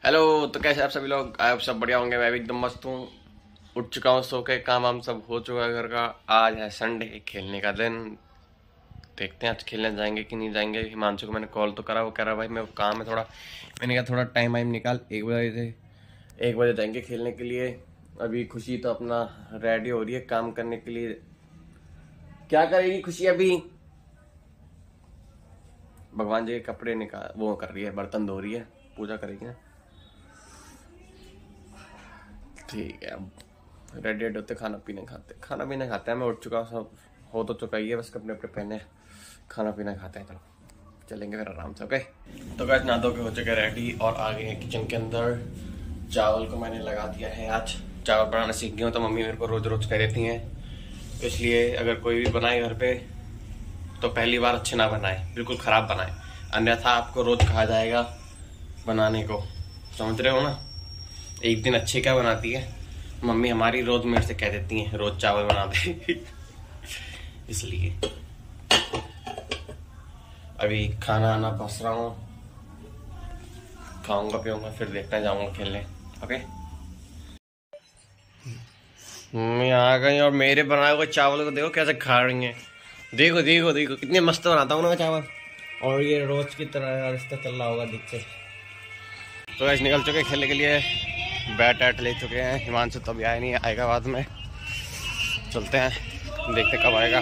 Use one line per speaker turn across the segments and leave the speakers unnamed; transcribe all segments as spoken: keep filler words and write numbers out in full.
Hello, तो कैसे आप सभी लोग? आप सब बढ़िया होंगे। मैं भी एकदम मस्त हूँ। उठ चुका हूँ सो के, काम वाम सब हो चुका है घर का। आज है संडे, खेलने का दिन। देखते हैं आज खेलने जाएंगे कि नहीं जाएंगे। हिमांशु को मैंने कॉल तो करा, वो कह रहा भाई मैं काम है थोड़ा। मैंने कहा थोड़ा टाइम वाइम निकाल, एक बजे से एक बजे जाएंगे खेलने के लिए। अभी खुशी तो अपना रेडी हो रही है काम करने के लिए। क्या करेगी खुशी? अभी भगवान जी के कपड़े निकाल वो कर रही है, बर्तन धो रही है, पूजा करेगी ना। ठीक है, अब रेडी रेडी होते, खाना पीने खाते खाना पीने खाते हैं। मैं उठ चुका हूँ, सब हो तो चुका ही है, बस कपड़े अपने पहने खाना पीना खाते हैं। चलो चलेंगे फिर आराम से। ओके, तो गाइस नहा धो के हो चुके रेडी और आ गए हैं किचन के अंदर। चावल को मैंने लगा दिया है, आज चावल बनाना सीख गया हूँ। तो मम्मी मेरे को रोज रोज कह देती हैं, इसलिए अगर कोई भी बनाए घर पे तो पहली बार अच्छे ना बनाए, बिल्कुल खराब बनाए, अन्यथा आपको रोज कहा जाएगा बनाने को। समझ रहे हो ना? एक दिन अच्छे क्या बनाती है मम्मी हमारी, रोज मेरे से कह देती हैं रोज चावल बना दे इसलिए अभी खाना आना बस रहा हूँ, खाऊंगा पीऊंगा, फिर देखते हैं जाऊंगा खेलने। ओके, मम्मी आ गई और मेरे बनाए हुए चावल को देखो कैसे खा रही हैं। देखो देखो देखो कितने मस्त बनाता हूँ ना मैं चावल, और ये रोज की तरह रिश्ता चल रहा होगा दिखते। तो ऐसे निकल चुके खेलने के लिए, बैट वैट ले चुके हैं। हिमांशु तो अभी आया नहीं, आएगा बाद में। चलते हैं, देखते कब आएगा।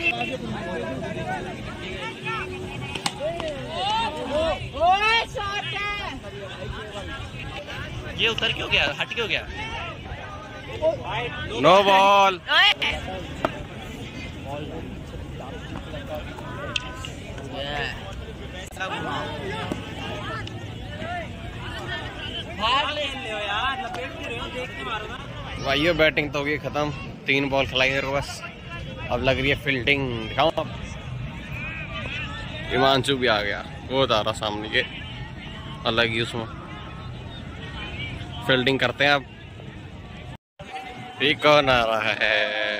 ये उतर क्यों गया, हट क्यों गया?
No ball. भाइयों बैटिंग तो होगी खत्म, तीन बॉल खिलाई है बस, अब लग रही है फील्डिंग। दिखाऊं अब? हिमांशु भी आ गया, वो जा रहा सामने के, अलग ही उसमें फील्डिंग करते हैं अब। ठीक कौन आ रहा है?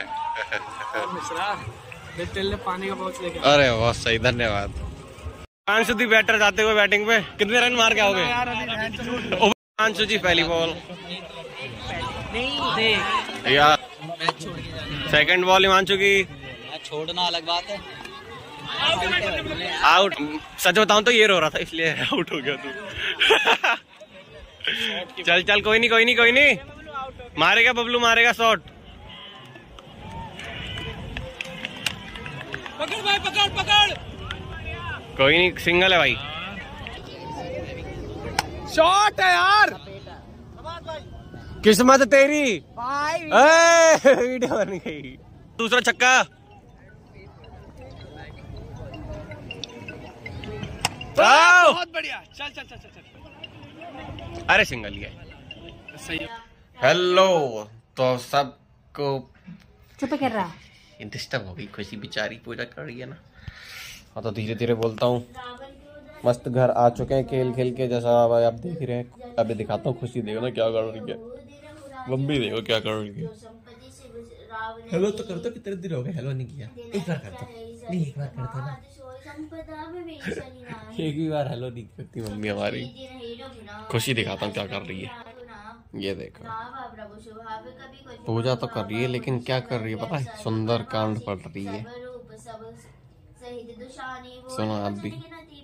पानी का बहुत लेके।
अरे बहुत सही, धन्यवाद। हिमांशु जी बैटर जाते हुए बैटिंग पे कितने रन मार के आओगे? हिमांशु जी पहली बॉल यार, सेकंड बॉल हिमांशु की,
छोड़ना अलग बात है।
आउट। सच बताऊं तो ये रो रहा था इसलिए आउट हो गया तू चल चल, कोई नहीं कोई नहीं कोई नहीं, मारेगा बबलू, मारेगा शॉट।
पकड़ भाई, पकड़ पकड़।
कोई नहीं, सिंगल है भाई।
शॉट है यार,
किस्मत तेरी
भाई।
वीडियो बन गई। दूसरा छक्का,
बहुत बढ़िया। चल चल चल चल चल।
अरे सिंगल ही है।
सही।
हेलो, तो सबको
चुप कर रहा,
डिस्टर्ब हो गई। खुशी बेचारी पूजा कर रही है ना। हाँ तो धीरे धीरे बोलता हूँ। मस्त घर आ चुके हैं खेल खेल के, जैसा आप देख रहे हैं। अभी दिखाता हूँ खुशी, देखो ना क्या कर रही है। मम्मी देखो क्या कर रही है। हेलो तो कर दो, कितने दिन हो गए हेलो नहीं किया। एक बार कर दो, नहीं एक बार कर दो ना। एक भी बार हेलो नहीं करती मम्मी हमारी। खुशी दिखाता हूँ क्या कर रही है। ये देखो, पूजा तो कर रही है लेकिन क्या कर रही है पता है? सुंदर कांड पढ़ रही है। सुनो आप भी।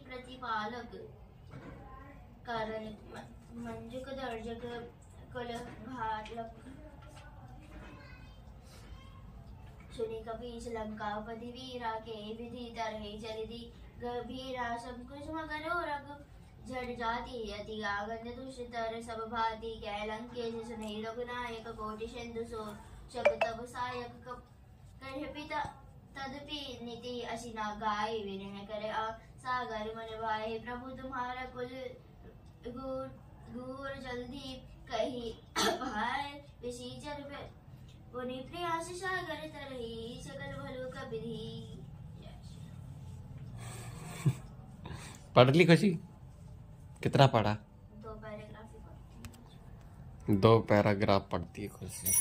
लंकापति वीरा के विधि तरहि जरिधि गंभीरा सब कुछ मगरो रग झड़ जाती अति आगंध दुष्टर सब भांति कैलंके सुनहि रघुनायक कोटि सिंधु सो शब तब सायक कर पिता तदपि नीति असिना गाय विनय करे सागर मन भाई प्रभु तुम्हारा कुल गुर गुर जल्दी कही भाई विसीचर पे पुनि प्रयास सागर तरहि सकल भलो कबिधि।
पढ़ ली खुशी? कितना पढ़ा?
दो पैराग्राफ
दो पैराग्राफ पढ़ती है खुशी।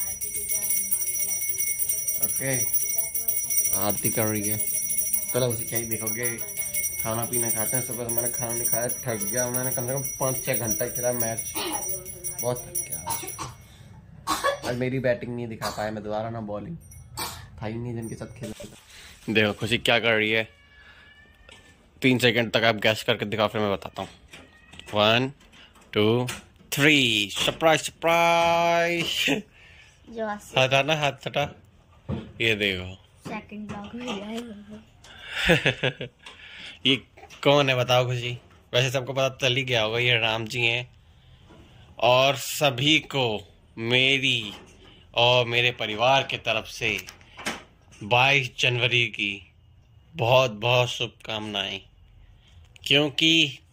ओके, आरती कर रही है। चलो उसे क्या ही देखोगे। खाना पीना खाते हैं। सुबह से मैंने खाना नहीं खाया, थक गया। मैंने कम से कम पाँच छः घंटा खेला मैच। बहुत थक गया। आज मेरी बैटिंग नहीं दिखा पाया मैं दोबारा, ना बॉलिंग था ही नहीं जिनके साथ खेल। देखो खुशी क्या कर रही है, तीन सेकंड तक आप गैस करके दिखाओ फिर मैं बताता हूँ। One two three, surprise surprise. हटा ना, हाथ हटा। ये देखो
सेकंड ब्लॉग में गया
ये कौन है बताओ खुशी? वैसे सबको पता चल ही गया होगा, ये राम जी हैं। और सभी को मेरी और मेरे परिवार के तरफ से बाईस जनवरी की बहुत बहुत शुभकामनाएं, क्योंकि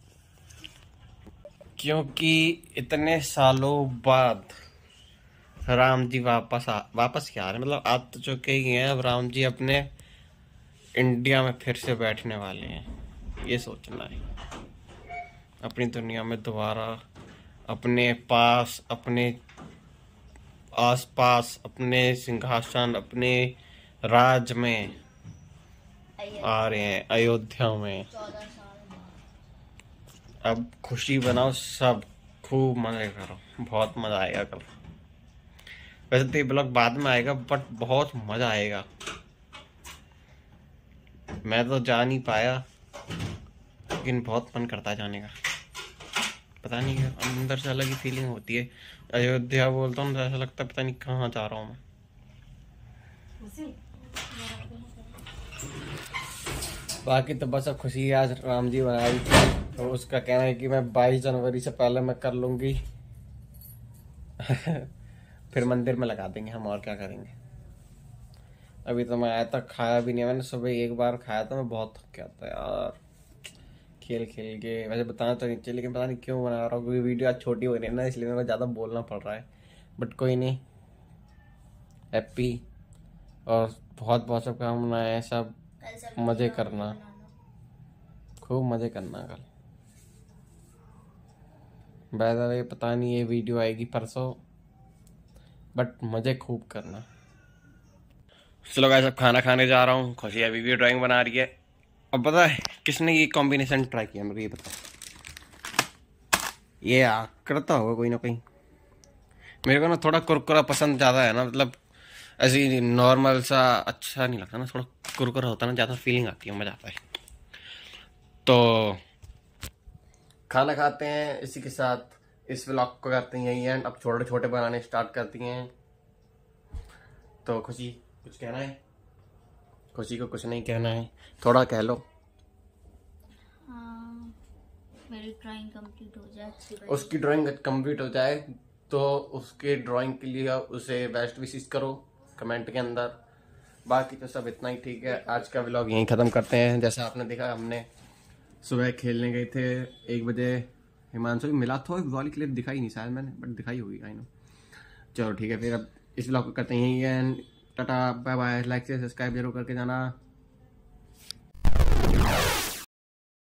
क्योंकि इतने सालों बाद राम जी वापस आ वापस क्या आ रहे, मतलब आ तो चुके ही हैं। अब राम जी अपने इंडिया में फिर से बैठने वाले हैं, ये सोचना है। अपनी दुनिया में दोबारा अपने पास, अपने आसपास, अपने सिंहासन, अपने राज में आ रहे हैं, अयोध्या में। अब खुशी बनाओ सब, खूब मजे करो, बहुत मजा आएगा कल। वैसे तो ये ब्लॉग बाद में आएगा बट बहुत मजा आएगा। मैं तो जा नहीं पाया लेकिन बहुत मन करता है जाने का। पता नहीं क्या अंदर से अलग ही फीलिंग होती है। अयोध्या बोलता हूँ तो ऐसा लगता है पता नहीं कहाँ जा रहा हूँ मैं। बाकी तो बस अब खुशी आज राम जी बनाई थी तो उसका कहना है कि मैं बाईस जनवरी से पहले मैं कर लूंगी फिर मंदिर में लगा देंगे हम, और क्या करेंगे। अभी तो मैं आया तक खाया भी नहीं, मैंने सुबह एक बार खाया था। मैं बहुत थक गया था यार खेल खेल के। वैसे बताना तो नहीं चाहिए लेकिन पता नहीं क्यों बना रहा हूँ, क्योंकि वीडियो आज छोटी हो रही है ना, इसलिए मेरे को ज़्यादा बोलना पड़ रहा है। बट कोई नहीं, हैप्पी और बहुत बहुत शुभकामनाएं। सब मज़े करना, खूब मज़े करना कल। बाय द वे पता नहीं ये वीडियो आएगी परसों, बट मज़े खूब करना। चलो गाइस अब खाना खाने जा रहा हूँ। खुशी अभी भी ड्राइंग बना रही है। अब पता है किसने ये कॉम्बिनेशन ट्राई किया, मेरे को ये बताओ। ये आ करता होगा कोई ना कोई। मेरे को ना थोड़ा कुरकुरा पसंद ज़्यादा है ना, मतलब ऐसी नॉर्मल सा अच्छा नहीं लगता ना, थोड़ा कुरकुरा होता है ना, ज़्यादा फीलिंग आती है, मज़ा आता है। तो खाना खाते हैं, इसी के साथ इस व्लॉग को करते हैं यही एंड। अब छोटे छोटे बनाने स्टार्ट करती हैं। तो खुशी कुछ कहना है? खुशी को कुछ नहीं कहना है, थोड़ा कह लो।
हाँ, मेरी ड्राइंग कंप्लीट हो जाए, अच्छी बनी।
उसकी ड्राइंग कंप्लीट हो जाए तो उसके ड्राइंग के लिए उसे बेस्ट विशेस करो कमेंट के अंदर। बाकी तो सब इतना ही ठीक है। आज का व्लॉग यहीं ख़त्म करते हैं। जैसा आपने देखा हमने सुबह खेलने गए थे एक बजे, हिमांशु भी मिला था। वाली क्लिप दिखाई नहीं शायद मैंने, बट दिखाई होगी आई नो। चलो ठीक है, फिर अब इस व्लॉग को करते हैं यहीं। Tata bye bye. लाइक से सब्सक्राइब जरूर करके जाना।